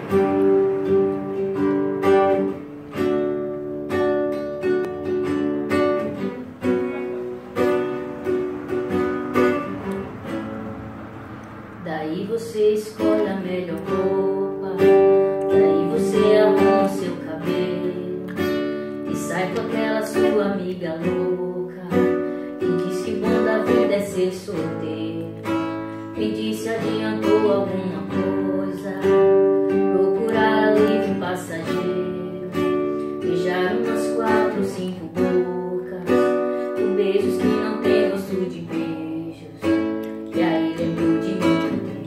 Daí você escolhe a melhor roupa, daí você arruma o seu cabelo e sai com aquela sua amiga louca que diz que bom da vida é ser solteiro. Quem disse adiantou alguma coisa, procurar alívio passageiro, beijar umas 4, 5 bocas, com beijos que não tem gosto de beijos. E aí lembrou de mim.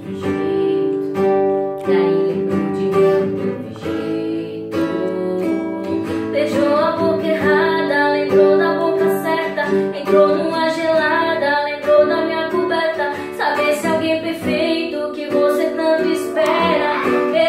Beijou a boca errada, lembrou da boca certa, entrou numa gelada, lembrou da minha coberta. Saber se alguém perfeito que você tanto espera.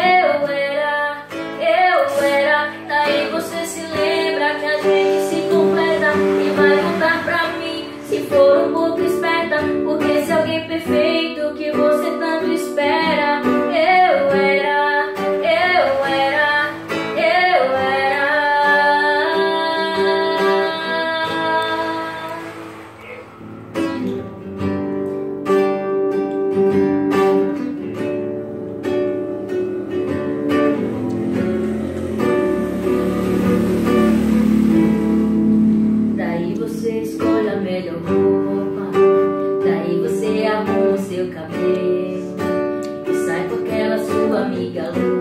Eu era. Daí você se lembra que a gente se completa e vai voltar pra mim se for um pouco esperta. Porque se alguém perfeito que você tanto espera. Eu era. Daí você escolhe a melhor roupa, daí você arruma o seu cabelo e sai com aquela sua amiga louca